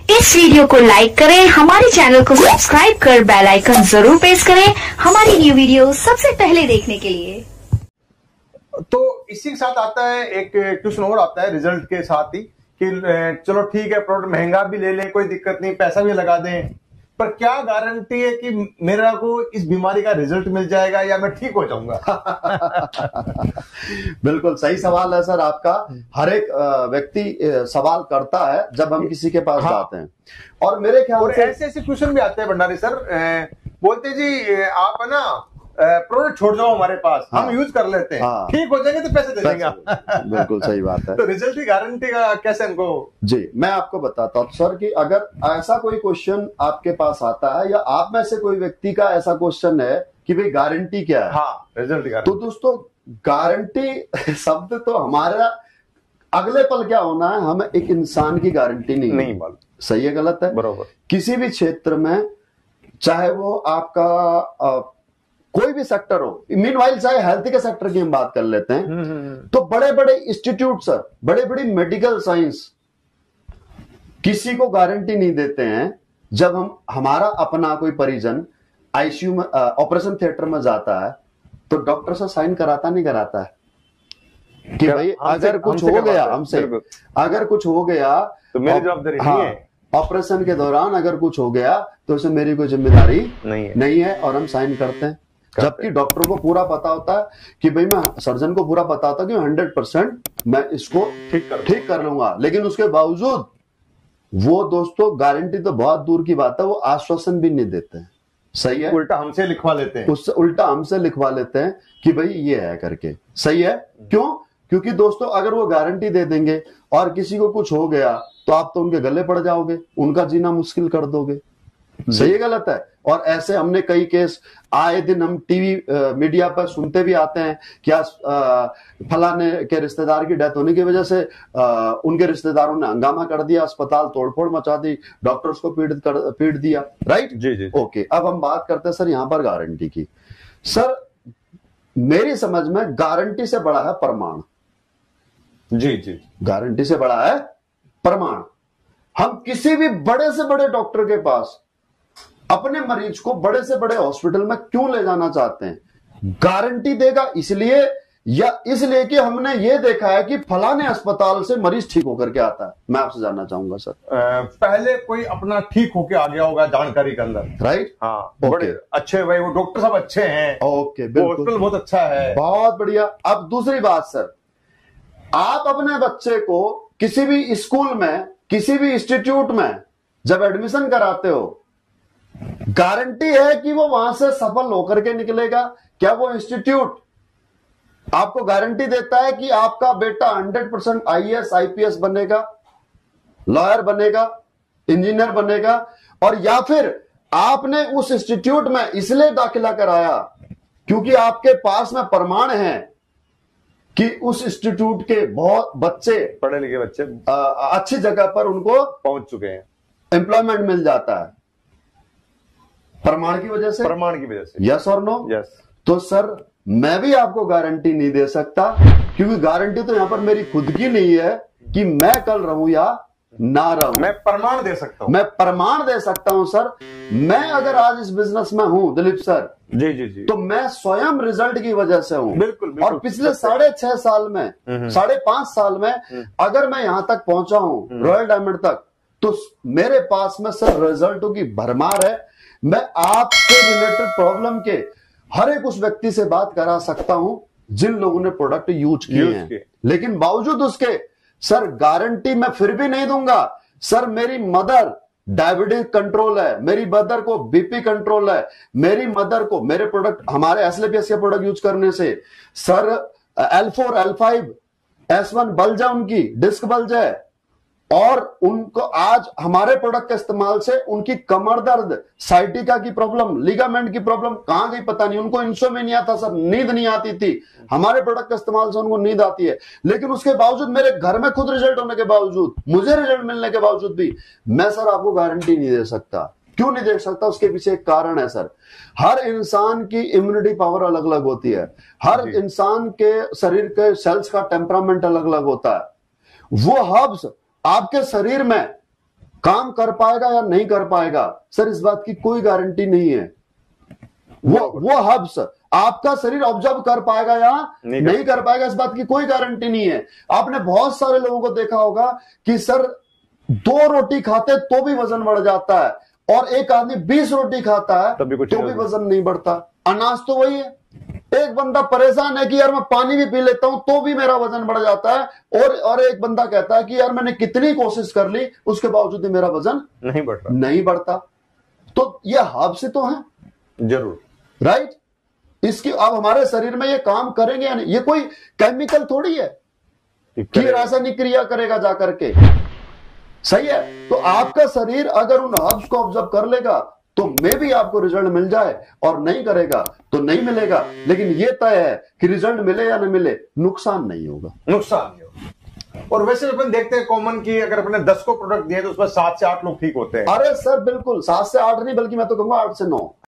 इस वीडियो को लाइक करें, हमारे चैनल को सब्सक्राइब कर बेल आइकन जरूर प्रेस करें हमारी न्यू वीडियो सबसे पहले देखने के लिए। तो इसी के साथ आता है एक क्वेश्चन और आता है रिजल्ट के साथ ही कि चलो ठीक है प्रोडक्ट महंगा भी ले लें, कोई दिक्कत नहीं, पैसा भी लगा दें, पर क्या गारंटी है कि मेरा को इस बीमारी का रिजल्ट मिल जाएगा या मैं ठीक हो जाऊंगा? बिल्कुल सही सवाल है सर आपका। हर एक व्यक्ति सवाल करता है जब हम किसी के पास जाते हैं, और मेरे ख्याल से ऐसे क्वेश्चन भी आते हैं भंडारी सर, बोलते जी आप है ना प्रोडक्ट छोड़ जाओ हमारे पास, हम यूज कर लेते हैं, ठीक हो जाएंगे तो पैसे दे देंगे। बिल्कुल सही बात है। तो रिजल्ट की गारंटी का कैसे हमको? जी मैं आपको बताता हूँ सर कि अगर ऐसा कोई क्वेश्चन आपके पास आता है या आप में से कोई व्यक्ति का ऐसा क्वेश्चन है कि भाई गारंटी क्या है, हाँ रिजल्ट गारंटी, तो दोस्तों गारंटी शब्द तो हमारा अगले पल क्या होना है, हमें एक इंसान की गारंटी नहीं मालूम। सही है गलत है? बरोबर। किसी भी क्षेत्र में चाहे वो आपका कोई भी सेक्टर हो, मीनवाइल चाहे हेल्थ के सेक्टर की हम बात कर लेते हैं, तो बड़े बड़े इंस्टीट्यूट सर, बड़े बड़ी मेडिकल साइंस किसी को गारंटी नहीं देते हैं। जब हमारा अपना कोई परिजन आईसीयू में ऑपरेशन थिएटर में जाता है तो डॉक्टर से साइन कराता नहीं कराता है कि भाई अगर कुछ हो गया हमसे, अगर कुछ हो गया तो मेरी जवाबदारी नहीं है, ऑपरेशन के दौरान अगर कुछ हो गया तो उसमें मेरी कोई जिम्मेदारी नहीं है, और हम साइन करते हैं। जबकि डॉक्टर को पूरा पता होता है कि भाई मैं सर्जन को पूरा पता होता है कि 100% मैं इसको ठीक कर लूंगा, लेकिन उसके बावजूद वो दोस्तों गारंटी तो बहुत दूर की बात है, वो आश्वासन भी नहीं देते हैं। सही है? उल्टा हमसे लिखवा लेते हैं, उससे उल्टा हमसे लिखवा लेते हैं कि भाई ये है करके। सही है? क्यों? क्योंकि दोस्तों अगर वो गारंटी दे देंगे और किसी को कुछ हो गया तो आप तो उनके गले पड़ जाओगे, उनका जीना मुश्किल कर दोगे। सही है गलत है? और ऐसे हमने कई केस आए दिन हम टीवी मीडिया पर सुनते भी आते हैं, क्या फलाने के रिश्तेदार की डेथ होने की वजह से उनके रिश्तेदारों ने हंगामा कर दिया, अस्पताल तोड़फोड़ मचा दी, डॉक्टर्स को पीट दिया। राइट जी जी। ओके, अब हम बात करते हैं सर यहां पर गारंटी की। सर मेरी समझ में गारंटी से बड़ा है प्रमाण। जी जी, गारंटी से बड़ा है प्रमाण। हम किसी भी बड़े से बड़े डॉक्टर के पास अपने मरीज को बड़े से बड़े हॉस्पिटल में क्यों ले जाना चाहते हैं? गारंटी देगा इसलिए या इसलिए कि हमने ये देखा है कि फलाने अस्पताल से मरीज ठीक होकर के आता है? मैं आपसे जानना चाहूंगा सर। पहले कोई अपना ठीक होके आ गया होगा जानकारी के अंदर, राइट? हाँ, बड़े अच्छे भाई वो डॉक्टर सब अच्छे हैं, ओके, बिल्कुल, हॉस्पिटल बहुत अच्छा है, बहुत बढ़िया। अब दूसरी बात सर, आप अपने बच्चे को किसी भी स्कूल में, किसी भी इंस्टीट्यूट में जब एडमिशन कराते हो, गारंटी है कि वो वहां से सफल होकर के निकलेगा? क्या वो इंस्टीट्यूट आपको गारंटी देता है कि आपका बेटा 100% आईएएस आईपीएस बनेगा, लॉयर बनेगा, इंजीनियर बनेगा? और या फिर आपने उस इंस्टीट्यूट में इसलिए दाखिला कराया क्योंकि आपके पास में प्रमाण है कि उस इंस्टीट्यूट के बहुत बच्चे, पढ़े लिखे बच्चे अच्छी जगह पर उनको पहुंच चुके हैं, एम्प्लॉयमेंट मिल जाता है प्रमाण की वजह से? प्रमाण की वजह से। यस और नो? यस। तो सर मैं भी आपको गारंटी नहीं दे सकता, क्योंकि गारंटी तो यहां पर मेरी खुद की नहीं है कि मैं कल रहूं या ना रहूं। मैं प्रमाण दे सकता हूं, मैं प्रमाण दे सकता हूं सर। मैं अगर आज इस बिजनेस में हूं दिलीप सर, जी जी जी, तो मैं स्वयं रिजल्ट की वजह से हूं। बिल्कुल। और पिछले 6.5 साल में, 5.5 साल में अगर मैं यहां तक पहुंचा हूं, रॉयल डायमंड तक, तो मेरे पास में सर रिजल्टों की भरमार है। मैं आपसे रिलेटेड प्रॉब्लम के हर एक उस व्यक्ति से बात करा सकता हूं जिन लोगों ने प्रोडक्ट यूज किए हैं, लेकिन बावजूद उसके सर गारंटी मैं फिर भी नहीं दूंगा। सर मेरी मदर डायबिटीज कंट्रोल है, मेरी मदर को बीपी कंट्रोल है, मेरी मदर को मेरे प्रोडक्ट, हमारे एसएलपीएस के प्रोडक्ट यूज करने से sir L4 L5 S1 bulge है, उनकी डिस्क बल्ज है, और उनको आज हमारे प्रोडक्ट के इस्तेमाल से उनकी कमर दर्द, साइटिका की प्रॉब्लम, लिगामेंट की प्रॉब्लम कहां गई पता नहीं। उनको इंसोमेनिया था सर, नींद नहीं आती थी, हमारे प्रोडक्ट के इस्तेमाल से उनको नींद आती है। लेकिन उसके बावजूद, मेरे घर में खुद रिजल्ट होने के बावजूद, मुझे रिजल्ट मिलने के बावजूद भी मैं सर आपको गारंटी नहीं दे सकता। क्यों नहीं दे सकता? उसके पीछे एक कारण है सर। हर इंसान की इम्यूनिटी पावर अलग अलग होती है, हर इंसान के शरीर के सेल्स का टेम्परामेंट अलग अलग होता है। वो हर्ब्स आपके शरीर में काम कर पाएगा या नहीं कर पाएगा, सर इस बात की कोई गारंटी नहीं है। वो हब्स आपका शरीर ऑब्जर्व कर पाएगा या नहीं कर पाएगा, इस बात की कोई गारंटी नहीं है। आपने बहुत सारे लोगों को देखा होगा कि सर 2 रोटी खाते तो भी वजन बढ़ जाता है, और एक आदमी 20 रोटी खाता है तो भी वजन नहीं बढ़ता। अनाज तो वही है। एक बंदा परेशान है कि यार मैं पानी भी पी लेता हूं तो भी मेरा वजन बढ़ जाता है, और एक बंदा कहता है कि यार मैंने कितनी कोशिश कर ली उसके बावजूद भी मेरा वजन नहीं बढ़ता। तो ये हब्स तो है जरूर, राइट। इसकी अब हमारे शरीर में ये काम करेंगे या नहीं, ये कोई केमिकल थोड़ी है कि रासायनिक क्रिया करेगा जाकर के, सही है। तो आपका शरीर अगर उन हब्स को ऑब्जर्व कर लेगा तो मे भी आपको रिजल्ट मिल जाए, और नहीं करेगा तो नहीं मिलेगा। लेकिन ये तय है कि रिजल्ट मिले या न मिले, नुकसान नहीं होगा। और वैसे अपन देखते हैं कॉमन की अगर अपने 10 को प्रोडक्ट दिए तो उसमें 7 से 8 लोग ठीक होते हैं। अरे सर बिल्कुल 7 से 8 नहीं, बल्कि मैं तो कहूंगा 8 से 9।